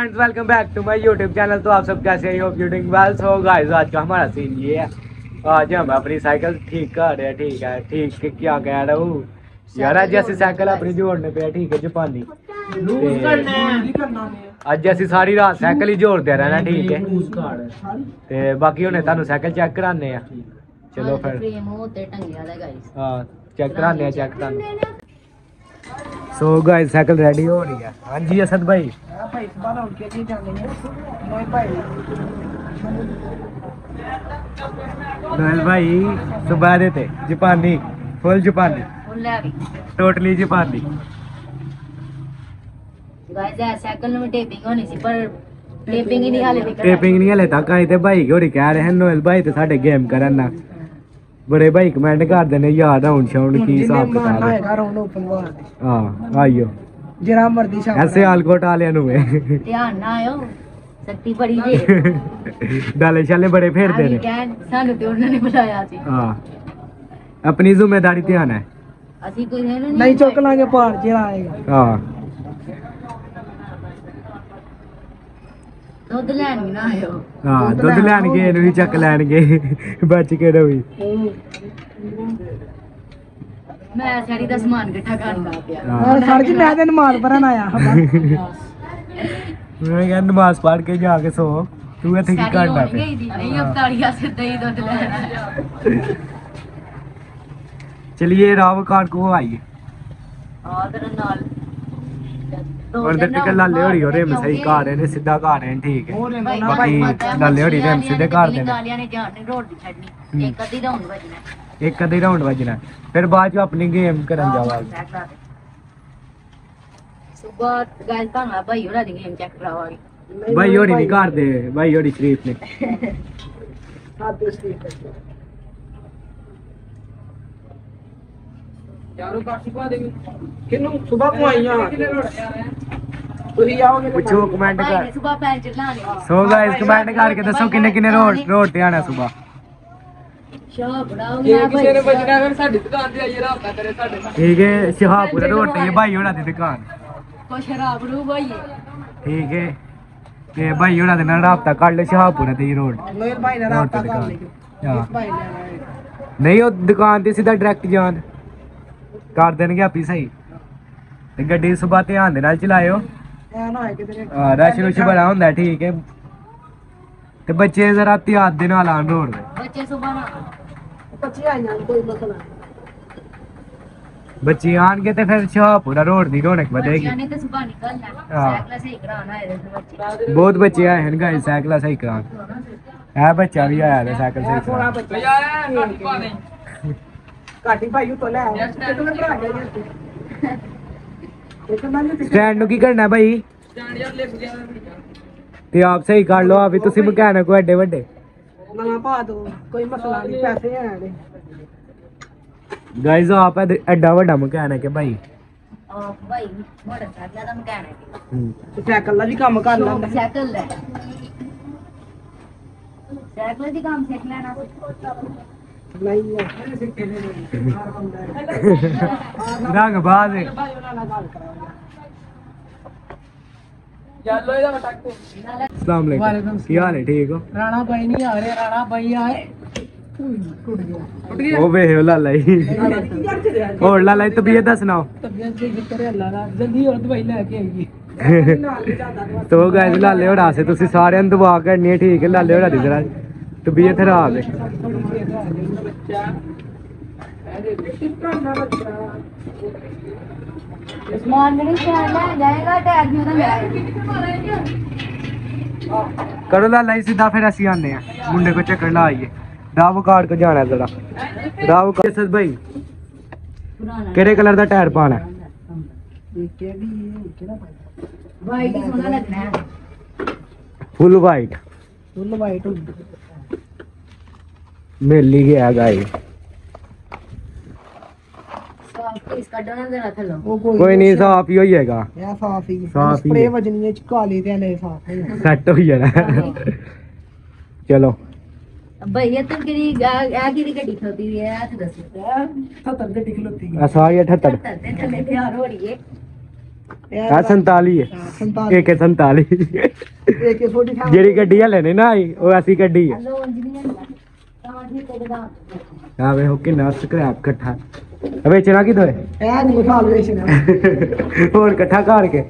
Friends welcome back to my YouTube channel. तो आप सब कैसे हैं? Hope you doing well. So guys आज का हमारा सीन ये है, आज हम अपनी साइकिल ठीक कर रहे हैं। ठीक है, ठीक क्या कह रहा हूँ यार, आज जैसी साइकिल अपनी जोड़ने पे है। ठीक है जापानी, आज जैसी सारी रात साइकिल ही जोड़ते रहना। ठीक है ते बाकी उन्हें तानू साइकिल चेक कराने हैं। चलो फिर हाँ चेक कराने हैं, चेक कराने। सो गाइस साइकिल रेडी हो रही है। हाँ जी असद भाई, नोएल भाई सुबह देते जापानी, फुल जापानी, टोटली जापानी। साइकिल में टेपिंग होनी सी पर टेपिंग ही नहीं हाले तक आई। ते भाई होरी कह रहे हैं नोएल भाई ते साडे गेम करन ना। बड़े भाई कमेंट कर देने यार राउंड शाउंड की हिसाब किताब है। हां आइयो जरा मर्दी शाम ऐसे आलकोट वाले नु ध्यान ना आयो शक्ति बड़ी जे डाले शाले बड़े फेरते ने सानू ते उन्होंने बुलाया सी। हां अपनी जिम्मेदारी ध्यान है, असि कोई है नहीं चुक लांगे पार जेड़ा आएगा। हां दुध लैन भी ना आयो। हां दुध लैन गए नु चक लैन गए बच के रही। मैं सारी दा सामान इकट्ठा करना पिया और सर जी मैं ते नमाज पढ़न आया मैं कह नमाज पढ़ के जाके सो, तू इथे की करना पे नहीं अब ताड़िया से दही दुध लैन। चलिए राव कार को आइए और तेरे नाल और देखते लाले होरी और मैं सही कार है ने सीधा कार है। ठीक है बाकी लाले होरी ने सीधे कार देने गालियां ने ध्यान नहीं रोड दी छड़नी एक अद्धी राउंड बजना एक कदे राउंड बजना फिर बाद जो अपनी गेम करन जावांगे। सुबह गाइस का भाई होरा दी गेम चेक करावांगे। भाई होरी नहीं कर दे, भाई होरी शरीफ ने यारो काशी पा देंगे किनु सुबह को आईया तुही आओगे पूछो कमेंट कर। सुबह पैर चलाने सो गाइस कमेंट करके दसो किने किने रोड ते आना सुबह। शाह बढ़ाओगे ना भाई, किसी ने बजना अगर साडी दुकान ते आइए राबता करे साडे नाल। ठीक है शाहपुर रोड ते भाई होना दी दुकान। को शराब रू भाई ठीक है ते भाई होना दे नाल राबता कर ले शाहपुर ते रोड। नोएल भाई ने राबता कर ले हां इस भाई ने नहीं ओ दुकान ते सीधा डायरेक्ट जान कर देंगे आपी सही। ते गड्डी सुबह ध्यान दे नाल चलायो, ऐ ना है किधर रश रुश बड़ा होंदा। ठीक है ते बच्चे जरा ध्यान दे नाल आन रोड ते बच्चे सुबह ना बच्चे आईया कोई मसला बच्चे आनगे ते फिर शाहपुरा रोड दी रौनक बढ़ेगी। बच्चे ने तो सुबह निकलना हाँ। साइकिल से कराना है बच्चे बहुत बच्चे आए हैं गाइस साइकिल सही करान। है बच्चा भी आया है साइकिल सही थोड़ा करान। बच्चा यार काटी पा नहीं काटी भाई तो ले कितने भरा गया एक मैंने स्टैंड नु की करना है भाई? स्टैंड यार ले गया ते आप सही कर लो अभी तुसी मैकेनिक हो एडे बड़े। ना पा दो कोई मसला नहीं पैसे हैं ने गाइस आप एडा बड़ा मैकेनिक है भाई। और भाई मोटरसाइकिल का मैकेनिक है साइकिल दा भी काम कर लंदा साइकिल है साइकिल दी काम सीख लेना नहीं रंग बाज है। चलो इधर टक अस्सलाम वालेकुम, की हाल है? ठीक हो? राणा भाई नहीं आ रहे, राणा भाई आए टूट गया ओ वे लाला ही और लाला की तबीयत दा सुनाओ। तबीयत ठीक करे अल्लाह दा जल्दी और दवाई लेके आएगी। तो गाइस लाले होड़ा से तुसी सारे दुआ करनी है। ठीक है लाले होड़ा दी जरा तबीयत खराब है। उस्मान ने ले जाएगा टैग भी उधर ले आएगा। करो लाला ही सीधा फिर असी आने हैं मुंडे को चक्कर ला आइए। राव कार को जाना है जरा राव कार सद भाई केड़े कलर दा टायर पाना है? वाइट ही सोना लगना है फुल वाइट फुल वाइट मिल गया गाइस। इसका डोना देना था लो वो कोई नहीं साफ ही हो जाएगा। या साफ ही साफ ही स्प्रे है। वजनी है काले ते ले साफ है सेट हो जाना चलो भैया तुम किरी आ किरी गड्डी खलोती हुई है तो दस 70 गड्डी खलोती है सारी 78 थले प्यार हो रही है ਆ 47 ਹੈ 47 AK 47 AK47 ਜਿਹੜੀ ਗੱਡੀ ਹਲੇ ਨਹੀਂ ਨਾ ਆਈ ਉਹ ਐਸੀ ਗੱਡੀ ਹੈ ਆ ਵੇ ਉਹ ਕਿੰਨਾ ਸਕ੍ਰੈਪ ਇਕੱਠਾ ਵੇਚਣਾ ਕਿਦੋਂ ਹੈ ਇਹ ਨਹੀਂ ਖਾਲ ਵੇਚਣਾ ਹੋਰ ਇਕੱਠਾ ਕਰਕੇ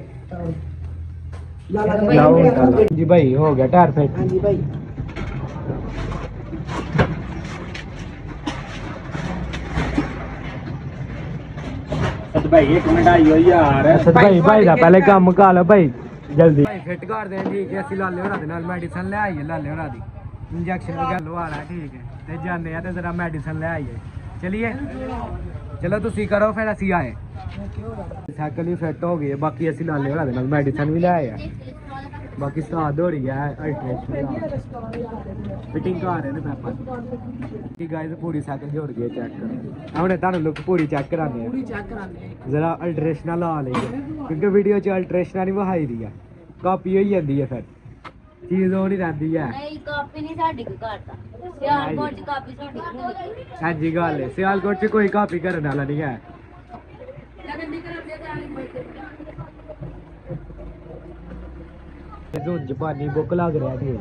ਲਾਓ ਜੀ ਭਾਈ ਹੋ ਗਿਆ ਟਾਇਰ ਫਿੱਟ ਹਾਂਜੀ ਭਾਈ ਭਾਈ ਇੱਕ ਮਿੰਟ ਆਈਓ ਯਾਰ ਭਾਈ ਦਾ ਪਹਿਲੇ ਕੰਮ ਕਰ ਲਓ ਭਾਈ ਜਲਦੀ ਭਾਈ ਫਿੱਟ ਕਰ ਦੇ ਠੀਕ ਹੈ ਅਸੀਂ ਲਾਲੇ ਹੋਰਾਂ ਦੇ ਨਾਲ ਮੈਡੀਸਨ ਲੈ ਆਈਏ ਲਾਲੇ ਹੋਰਾਂ ਦੀ ਇੰਜੈਕਸ਼ਨ ਵਗੈਰਾ ਲਵਾ ਲਾ ਠੀਕ ਹੈ ਤੇ ਜਾਣੇ ਆ ਤੇ ਜ਼ਰਾ ਮੈਡੀਸਨ ਲੈ ਆਈਏ ਚਲਿਏ ਚਲੋ ਤੁਸੀਂ ਕਰੋ ਫਿਰ ਅਸੀਂ ਆਏ ਸਾਈਕਲ ਵੀ ਫਿੱਟ ਹੋ ਗਈ ਹੈ ਬਾਕੀ ਅਸੀਂ ਲਾਲੇ ਹੋਰਾਂ ਦੇ ਨਾਲ ਮੈਡੀਸਨ ਵੀ ਲੈ ਆਏ ਆ ਬਾਕੀ ਸਟਾਰਟ ਹੋ ਰਹੀ ਹੈ ਅਲਟਰੇਸ਼ਨ ਫਿਟਿੰਗ ਕਰ ਰਹੇ ਨੇ ਪਾਪਾ ਕੀ ਗਾਇਜ਼ ਪੂਰੀ ਸਾਈਕਲ ਜੋੜ ਗਈ ਚੈੱਕ ਕਰੋ ਹੁਣੇ ਤੁਹਾਨੂੰ ਲੁੱਕ ਪੂਰੀ ਚੈੱਕ ਕਰਾਉਂਦੇ ਆ ਪੂਰੀ ਚੈੱਕ ਕਰਾਂਗੇ ਜ਼ਰਾ ਅਲਟਰੇਸ਼ਨਾਂ ਲਾ ਲਈਏ ਕਿਉਂਕਿ ਵੀਡੀਓ 'ਚ ਅਲਟਰੇਸ਼ਨਾਂ ਨਹੀਂ ਵਿਖਾਈ ਦੀ ਆ ਕਾਪੀ ਹੋਈ ਜਾਂਦੀ ਹੈ ਫਿਰ ਚੀਜ਼ ਉਹ ਨਹੀਂ ਰਹਿੰਦੀ ਹੈ ਨਹੀਂ ਕਾਪੀ ਨਹੀਂ ਸਾਡੀ ਕੋ ਕਰਦਾ ਸਿਆਲਕੋਟ ਚ ਕਾਪੀ ਸਾਡੀ ਨਹੀਂ ਹਾਂਜੀ ਗੱਲ ਹੈ ਸਿਆਲਕੋਟ 'ਚ ਕੋਈ ਕਾਪੀ ਕਰਨ ਵਾਲਾ ਨਹੀਂ ਹੈ ਹੁਣ ਜਪਾਨੀ ਬੁੱਕ ਲੱਗ ਰਿਹਾ ਠੀਕ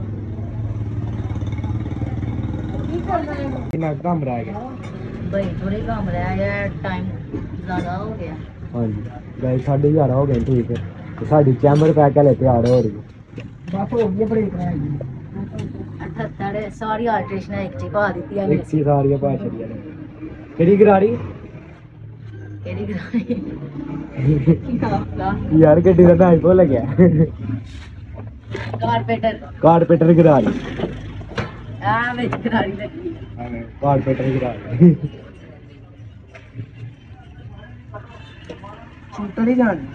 ਕਿੰਨਾ ਕੰਮ ਰਹਿ ਗਿਆ ਭਾਈ ਥੋੜੇ ਕੰਮ ਰਹਿ ਗਿਆ ਟਾਈਮ ਜ਼ਿਆਦਾ ਹੋ ਗਿਆ ਹਾਂਜੀ ਗਾਇਸ 11:30 ਹੋ ਗਏ ਠੀਕ ਹੈ ਤੇ ਸਾਡੀ ਚੈਂਬਰ ਪੈਕ ਹਲੇ ਤਿਆਰ ਹੋ ਰਹੀ ਹੈ ਬਸ ਹੋ ਗਈ ਬ੍ਰੇਕ ਰਹਿ ਗਈ 78 ਸਾਰੀ ਆਲਟਰੇਸ਼ਨ ਇੱਕ ਚ ਪਾ ਦਿੱਤੀਆਂ ਨੇ ਇੱਕ ਸੀ ਸਾਰੀਆਂ ਭਾਸ਼ਾ ਨੇ ਕਿਹੜੀ ਗਰਾਰੀ ਕਿਹੜੀ ਕਰਾਈ ਯਾਰ ਗੱਡੀ ਦਾ ਨਾਮ ਭੁੱਲ ਗਿਆ ਕਾਰਪੇਟਰ ਗਰਾਰੀ ਆ ਵਿੱਚ ਕਰਾਰੀ ਲੱਗੀ ਕਾਰਪੇਟਰ ਗਰਾਰੀ ਛੁੱਟ ਨਹੀਂ ਜਾਣੀ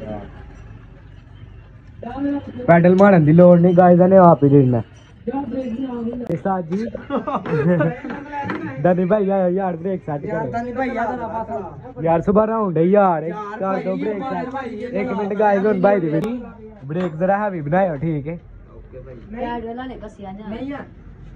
ਪੈਡਲ ਮਾਰਨ ਦੀ ਲੋੜ ਨਹੀਂ ਗਾਇਜ਼ਾਂ ਨੇ ਆਪ ਹੀ ਦੇਣਾ ਸਾਜੀ ਦਨੀ ਭਾਈ ਆਇਆ ਯਾਰ ਬ੍ਰੇਕ ਸੈੱਟ ਯਾਰ ਕਰੋ ਤਾਂ ਨਹੀਂ ਭਾਈ ਯਾਰ ਪਾਸਾ ਯਾਰ ਸੁਬਾਹ ਰਾਉਂਡ ਹੈ ਯਾਰ ਕਰ ਦੋ ਬ੍ਰੇਕ ਸੈੱਟ ਇੱਕ ਮਿੰਟ ਗਾਇਜ਼ ਹੁਣ ਭਾਈ ਦੇ ਵਿੱਚ ਬ੍ਰੇਕ ਜ਼ਰਾ ਹੈਵੀ ਬਣਾਇਓ ਠੀਕ ਹੈ ਯਾਰ ਉਹਨਾਂ ਨੇ ਕਸਿਆ ਜਾ ਨਹੀਂ ਆ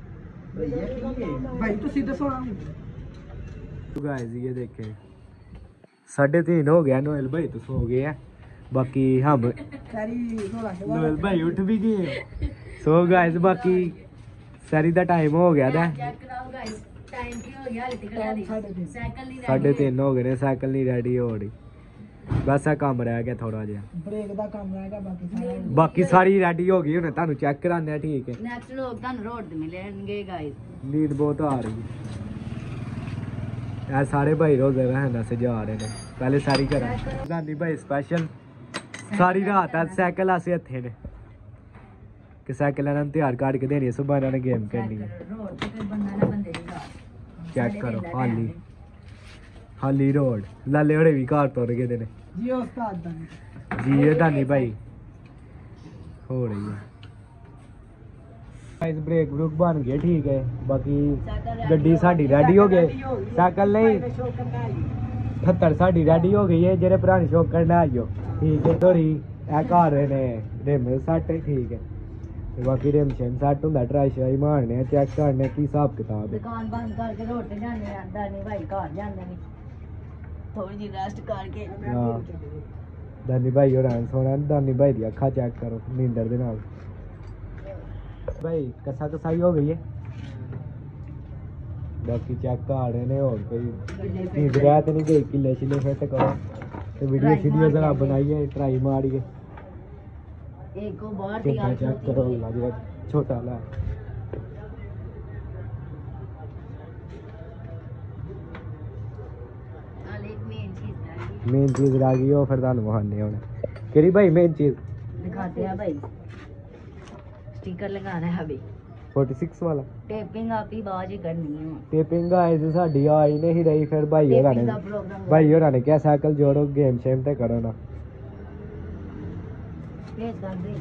ਭਾਈ ਤੁਸੀਂ ਦੱਸੋ ਨਾ गाइस ये देखें 3:30 हो गया नोएल भाई तो सो गए हैं बाकी हम ਸਾਰੀ ਥੋੜਾ नोएल भाई उठ भी गए सो गाइस बाकी सारी दा टाइम हो गया था ਚੈੱਕ ਕਰਾਓ ਗਾਇਸ ਟਾਈਮ ਕੀ ਹੋ ਗਿਆ ਹਲੇ ਤੱਕ ਸਾਈਕਲ ਨਹੀਂ 3:30 हो गए ने साइकिल नहीं रेडी हो रही बस आ काम रह गया थोड़ा जिहा ਬ੍ਰੇਕ ਦਾ ਕੰਮ ਰਹਿ ਗਿਆ ਬਾਕੀ ਸਾਰਾ बाकी सारी रेडी हो गई हुन तानू चेक कराने ठीक है ਨੈਕਸਟ ਲੋਕ ਤੁਹਾਨੂੰ ਰੋਡ ਤੇ ਮਿਲਣਗੇ ਗਾਇਸ नींद बहुत आ रही है यार सारे भाई रोजे रहना से जा रहे ने पहले सारी करा गांधी भाई स्पेशल सारी रात आज साइकिल आसे हथे ने कि साइकिल ने तैयार काट के देनी है सुबह इन्होंने गेम खेलनी है ਰੋਡ ਤੇ ਕੋਈ ਬੰਦਾ ਨਾ ਬੰਦੇ ਦੀ ਸਾਥ चेक करो हाली हाली रोड लाले होड़े भी घर तुर गए ने ਜੀ ਉਸਤਾਦ ਦਾ जी ये दानी भाई हो रही है गाइस ब्रेक ब्रूक बन गए ठीक है बाकी गड्डी साडी रेडी हो गई साइकिल नहीं 78 साडी रेडी हो गई है जेरे पुरानी शौक करना आइयो ठीक है थोड़ी ए घर ने रिम सट ठीक है ते बाकी रिम शिम सट हुंदा ट्राई शाई मारने चेक करने की हिसाब किताब है ਦੁਕਾਨ ਬੰਦ ਕਰਕੇ ਰੋਡ ਤੇ ਜਾਂਦੇ ਆ ਦਾਨੀ ਭਾਈ ਘਰ ਜਾਂਦੇ ਨੇ ਥੋੜੀ ਜਿਹੀ ਰੈਸਟ ਕਰਕੇ हां दानी भाई और सोना दानी भाई दी अखा चेक करो नींदर दे नाल भाई कसा कसाई हो गई है बाकी चेक कर रहे ने और कोई नींद रहा तो नहीं गई किले शिले फिट करो तो वीडियो जरा बनाइए ट्राई मारिए एक को बाहर की छोटा चेक करो लगे छोटा ला मेन चीज रह गई हो फिर तुहानू वहाने हुण केड़ी भाई मेन चीज दिखाते हैं भाई स्टिकर लगाना है अभी 46 वाला टेपिंग आप ही बाज ही करनी है टेपिंग आए से साडी आई नहीं रही फिर भाई होरा टेपिंग ने का प्रोग्राम भाई होरा ने क्या साइकिल जोड़ो गेम शेम ते करो ना भेज कर दे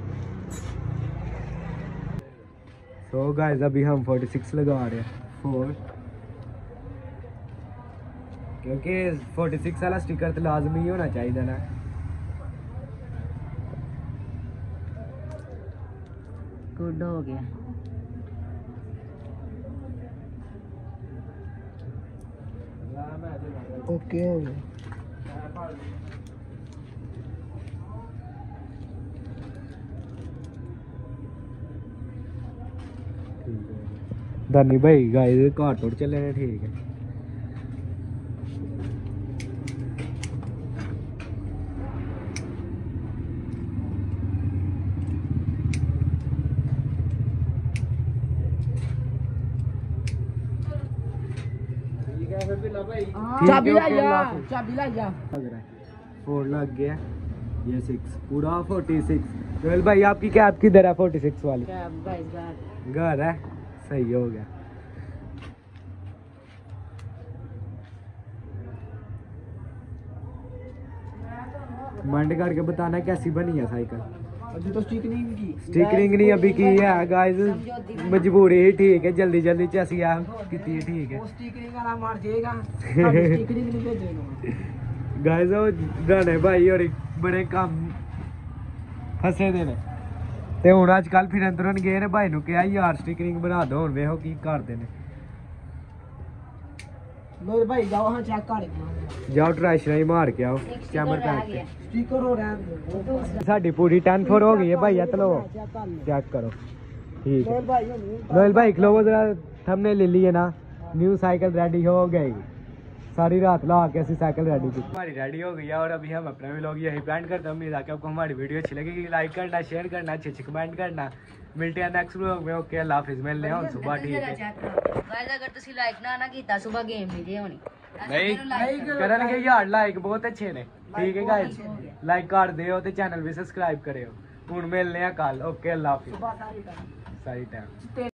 सो गाइस अभी हम 46 लगा रहे हैं 4 क्योंकि 46 वाला स्टिकर तो लाजमी होना चाहिए ना गुड हो गया ओके हो गया दानी भाई गाइस घर तोड़ चले ने ठीक है। चाबी ला जा, चाबी ला जा। फोर लग गया, ये 6 पूरा 46। जोएल भाई आपकी कैब किधर है 46 वाली? घर है, सही हो गया। कमेंट करके बताना कैसी बनी है साइकिल। अभी तो स्टिकरिंग नहीं अभी की है गाइस, मजबूरी ही ठीक है, जल्दी जल्दी च असी की ठीक है। स्टिकरिंग वाला मार देगा, स्टिकरिंग नहीं भेजेगा गाइस। वो गाने भाई और बड़े काम फसे दे ने ते हुण अजकल फिर तुरंत गए ने भाई नु कहा यार स्टिकरिंग बना दो, हुण वेखो की करदे ने। लो भाई जाओ हां चेक कर जाओ ट्राई श्राई मार के आओ, कैमर करके स्टिकर हो रहा है। साडी पूरी 10-4 हो गई है भाई, चलो चेक करो ठीक है। नोएल भाई खलो जरा, हमने ले लिए ना, न्यू साइकिल रेडी हो गई। सारी रात ला के ऐसी साइकिल रेडी की, हमारी रेडी हो गई है। और अभी हम अपना व्लॉग यही प्लान करते हैं। उम्मीद है कि आपको हमारी वीडियो अच्छी लगेगी। लाइक करना, शेयर करना, अच्छे कमेंट करना। मिलते हैं नेक्स्ट व्लॉग में। ओके अल्लाह हाफिज़। मिलने हैं सुबह ठीक है गाइस। अगर तुसी लाइक ना कीता सुबह गेम नहीं जे होनी नहीं करनगे यार, लाइक बहुत अच्छे ने ठीक है गाइस। लाइक कर दियो ते चैनल भी सब्सक्राइब करियो। हुण मिलने हैं कल। ओके अल्लाह हाफिज़। सारी टाइम